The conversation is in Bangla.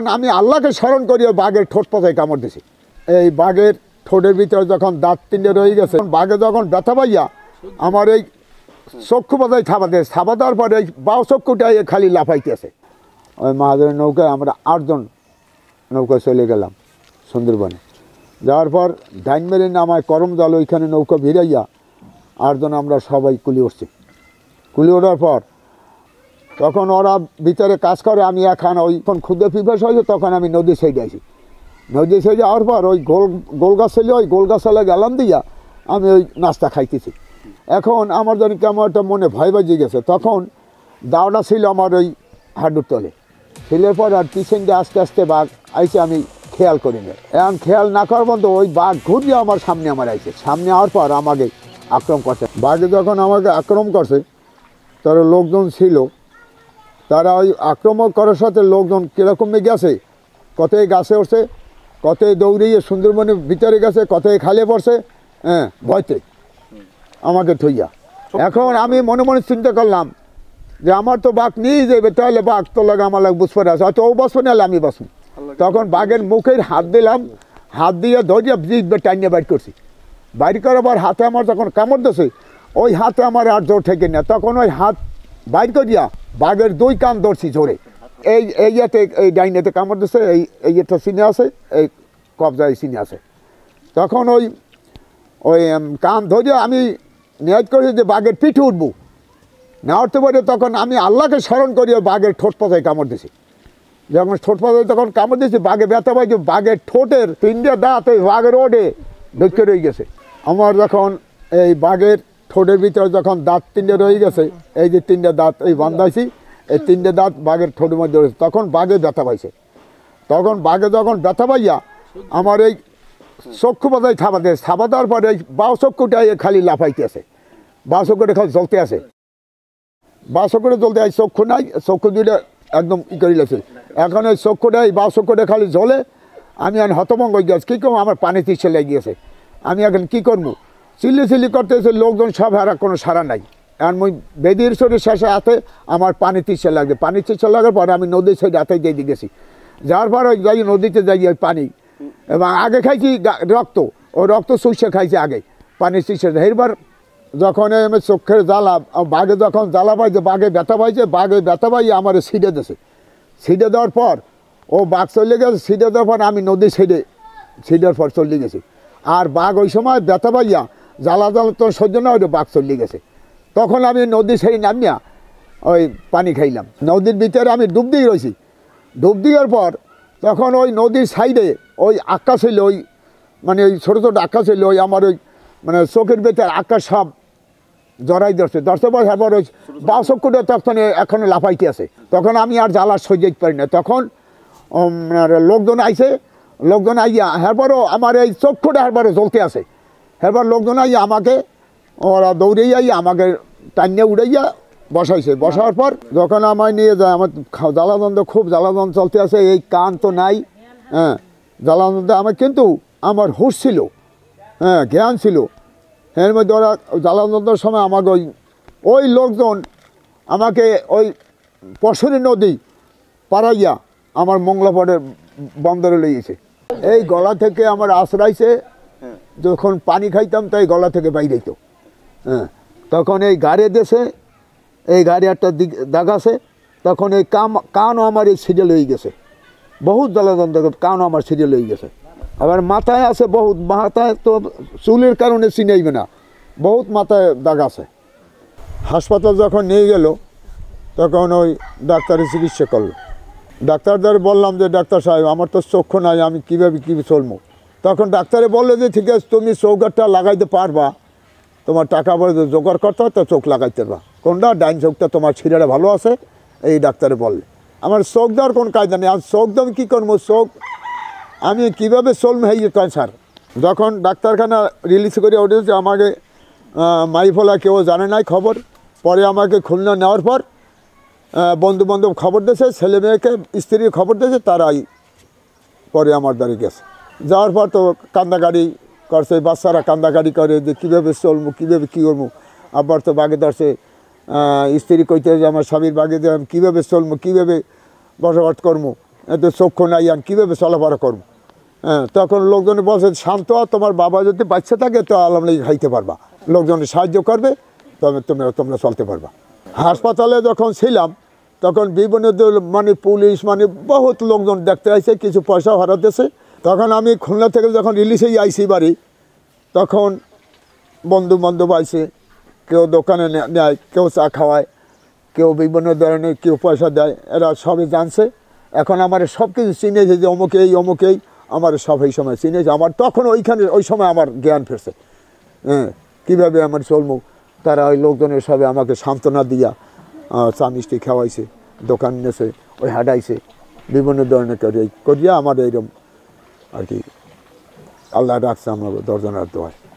আমি আল্লাহকে স্মরণ করি বাঘের ঠোঁট পাতায় কামড় দিছি। এই বাঘের ঠোঁটের ভিতরে যখন দাঁত তিনটে রয়ে গেছে, বাঘে যখন ব্যথা পাইয়া আমার এই চক্ষু পাতায় থাবা দেয়, থাবা দেওয়ার পরে এই বাউ চক্ষুটাই খালি লাফাইতেছে। ওই মাহাজনের নৌকায় আমরা 8 জন নৌকায় চলে গেলাম সুন্দরবনে। যাওয়ার পর ডাইন মেরে নামায় করম জল, ওইখানে নৌকা ভিড়াইয়া 8 জন আমরা সবাই কুলি উঠছি। কুলি ওঠার পর তখন ওরা ভিতরে কাজ করে, আমি এখন ওইখন ক্ষুদ্র পিপাস হয়েছে, তখন আমি নদী সাইডে আসি। নদী সাইডে যাওয়ার পর ওই গোল গাছ ছিল, ওই গোল গাছালে গেলাম দিয়া আমি ওই নাস্তা খাইতেছি। এখন আমার জানি কেমন একটা মনে ভয় বাজিয়ে গেছে। তখন দাওটা ছিল আমার ওই হাডুর তলে, ছিলের পর আর পিছন দিয়ে আস্তে আস্তে বাঘ আইসে, আমি খেয়াল করি না। এখন খেয়াল না করার মতো ওই বাঘ ঘুরিয়ে আমার সামনে আইছে। সামনে আওয়ার পর আমাকে আক্রমণ করছে। বাঘে যখন আমাকে আক্রমণ করছে, তার লোকজন ছিল, তারা ওই আক্রমণ করার সাথে লোকজন কীরকমে গেছে, কতই গাছে উঠছে, কতই দৌড়িয়ে সুন্দরবনের ভিতরে গেছে, কতই খালে পড়ছে, হ্যাঁ, ভয়তে আমাকে থইয়া। এখন আমি মনে মনে চিন্তা করলাম যে আমার তো বাঘ নিয়ে যাবে, তাহলে বাঘ তো লাগে আমার লাগে বুঝতে আছে, হয়তো ও বসবো নাহলে আমি বসবো। তখন বাঘের মুখের হাত দিলাম, হাত দিয়ে ধরিয়ে জিভে টাইনিয়ে বাইর করছি। বাইর করার পর হাতে আমার যখন কামড় দিয়েছে, ওই হাতে আমার আর জোর ঠেকে না। তখন ওই হাত বাইর করিয়া বাঘের 2 কান ধরছি জোরে। এই ইয়েতে, এই ডাইনেতে কামড় দিচ্ছে, এই ইয়েটা চিনে আছে, এই কবজায় চিনে আছে। তখন ওই কান ধরিয়া আমি নিয়ত করি যে বাঘের পিঠে উঠবো। না উঠতে পারে তখন আমি আল্লাহকে স্মরণ করি বাঘের ঠোঁট পাতায় কামড় দিছি। যখন ঠোঁট পাতায় তখন কামড় দিয়েছি, বাঘে ব্যথা পাইছে, বাঘের ঠোঁটের 3টে দাঁত ওই বাঘের ওডে ঢুকে রয়ে গেছে। আমার যখন এই বাঘের ঠোঁটের ভিতরে যখন দাঁত 3টে রয়ে গেছে, এই যে 3টে দাঁত এই বান্ধাইছি, এই 3টে দাঁত বাঘের ঠোঁটের মধ্যে রয়েছে, তখন বাঘে ব্যথা পাইছে। তখন বাঘে যখন ব্যথা পাইয়া আমার এই চক্ষু পাতায় থাবা দেয়, থাবা দেওয়ার পরে এই বাউ চক্ষুটাই খালি লাফাইতেছে, বাউ চক্ষুটা খালি জ্বলতে আছে, বাউ চক্ষুটা জ্বলতে আছে, চক্ষু নাই, চক্ষু দুইটা একদম ই করে লাগছে। এখন ওই চক্ষুটাই বাউ চক্ষুটা খালি জ্বলে। আমি এখন হতভঙ্গ হয়ে গেছি, কী করবো, আমার পানি তিচ্ছে লেগে গিয়েছে। আমি এখন কী করবো, চিল্লি করতে এসে লোকজন সব হারা, কোনো সারা নাই। এখন ওই বেদির শরীর শেষে হাতে আমার পানি তিচ্ছে লাগবে। পানি তিচ্ছে লাগার পরে আমি নদীর সাইডে হাতে দিয়ে গেছি। যাওয়ার পর ওই যাই নদীতে যাই ওই পানি, এবং আগে খাইছি রক্ত, ওই রক্ত শুষে খাইছি আগে, পানি চিচ্ছে। এবার যখন আমি চোখের জ্বালা, বাঘে যখন জ্বালা পাইছে, বাঘে ব্যথা পাইছে, বাঘে ব্যথা পাইয়ে আমার ছিঁড়ে দিয়েছে। ছিঁড়ে দেওয়ার পর ও বাঘ চলে গেছে। ছিঁড়ে দেওয়ার পর আমি নদীর সাইডে ছিঁড়ের পর চলে গেছি। আর বাঘ ওই সময় ব্যথা পাইয়া জ্বালা তো সহ্য না, ওইটা বাঘ চলে গেছে। তখন আমি নদীর সাইডে নামিয়া ওই পানি খাইলাম। নদীর ভিতরে আমি ডুব দিয়ে রয়েছি। ডুব দেওয়ার পর তখন ওই নদীর সাইডে ওই আকাশ ছিল, ওই মানে ওই ছোটো ছোটো আকাশ ছিল, ওই আমার ওই মানে চোখের ভেতর আকাশ সব জড়াই ধরছে। পর এরপর ওই বাউ চক্ষুটা তখন এখনও লাফাইতে আছে। তখন আমি আর জ্বালা সহ্য করতে পারি না। তখন লোকজন আইছে, লোকজন আইয়া এরপরও আমার এই চক্ষুটা এরপরও জ্বলতে আছে। এরপর লোকজন আইয়া আমাকে, ওরা দৌড়ে আইয়া আমাকে টানিয়ে উড়াইয়া বসাইছে। বসার পর যখন আমায় নিয়ে যায়, আমার জ্বালাদন্দ, খুব জ্বালাদন চলতে আছে, এই কান তো নাই, হ্যাঁ, জ্বালাদন্দ আমার, কিন্তু আমার হুঁশ ছিল, হ্যাঁ, জ্ঞান ছিল। এর মধ্যে ওরা জ্বালাদন্দের সময় আমাকে ওই লোকজন আমাকে ওই পশুরি নদী পাড়াইয়া আমার মংলাপড়ের বন্দরে লেগেছে। এই গলা থেকে আমার আশ্রাইছে, যখন পানি খাইতাম তাই গলা থেকে বাইরে যেত। হ্যাঁ, তখন এই গাড়ি দেশে, এই গাড়ি একটা দাগ আছে, তখন এই কানও আমার এই সিরিয়াল হয়ে গেছে। বহুত জ্বালাদন্দ, কানও আমার সিরিয়াল হয়ে গেছে। আবার মাথায় আছে বহুত, মাথায় তো চুলের কারণে চিনাইবে না, বহুত মাথায় দাগ আছে। হাসপাতাল যখন নিয়ে গেল, তখন ওই ডাক্তারের চিকিৎসা করলো। ডাক্তারদের বললাম যে ডাক্তার সাহেব, আমার তো চক্ষু নাই, আমি কীভাবে কী চলবো। তখন ডাক্তারে বললো যে ঠিক আছে, তুমি চৌকাটটা লাগাইতে পারবা, তোমার টাকা পরে জোগাড় করতে হয় তো চোখ লাগাইতে পারবা। কোনটা, ডাইন চোখটা তোমার ছিঁড়াটা ভালো আছে, এই ডাক্তারে বললে। আমার চোখ দেওয়ার কোনো কায়দা নেই। আর চোখ দাম কী করবো, চোখ আমি কীভাবে চলবো, এই কয় স্যার। যখন ডাক্তারখানা রিলিজ করে উঠেছে, আমাকে মাইফলা কেউ জানে নাই খবর। পরে আমাকে খুলনা নেওয়ার পর বন্ধু বান্ধব খবর দিয়েছে, ছেলে মেয়েকে স্ত্রীর খবর দিয়েছে, তারাই পরে আমার দ্বারে গেছে। যাওয়ার পর তো কান্দাকাটি করছে, বাচ্চারা কান্দাকাটি করে যে কীভাবে চলবো, কীভাবে কী করবো। আবার তো বাগে ধরছে, স্ত্রী কইতে যে আমার স্বামীর বাগে যে আমি কীভাবে চলবো, কীভাবে বসবাস করবো। এত চক্ষু নাই আর কীভাবে চলাফেরা করবো। হ্যাঁ, তখন লোকজন বলছে শান্ত তোমার বাবা যদি বাচ্চা থাকে তো আলহামদুলিল্লাহ খাইতে পারবা, লোকজনের সাহায্য করবে তবে তোমরা চলতে পারবা। হাসপাতালে যখন ছিলাম তখন বিভিন্ন মানে পুলিশ মানে বহুত লোকজন দেখতে আসছে, কিছু পয়সা হারাতেছে। তখন আমি খুলনা থেকে যখন রিলিজেই আইসি বাড়ি, তখন বন্ধু বান্ধব আইসে, কেউ দোকানে নেয়, কেউ চা খাওয়ায়, কেউ বিভিন্ন ধরনের কেউ পয়সা দেয়, এরা সবই জানছে। এখন আমার সব কিছু চিনেছে যে অমুকেই আমার সব এই সময় চিনেছে। আমার তখন ওই সময় আমার জ্ঞান ফিরছে, হ্যাঁ, কীভাবে আমার চলবো। তারা ওই লোকজনের সবে আমাকে সান্ত্বনা দিয়া চা মিষ্টি খাওয়াইছে, দোকান নেছে, ওই হাঁটাইছে, বিভিন্ন ধরনের করিয়া আমার এইরকম আর কি আল্লাহ রাখছে আমার দর্জনার দোয়ায়।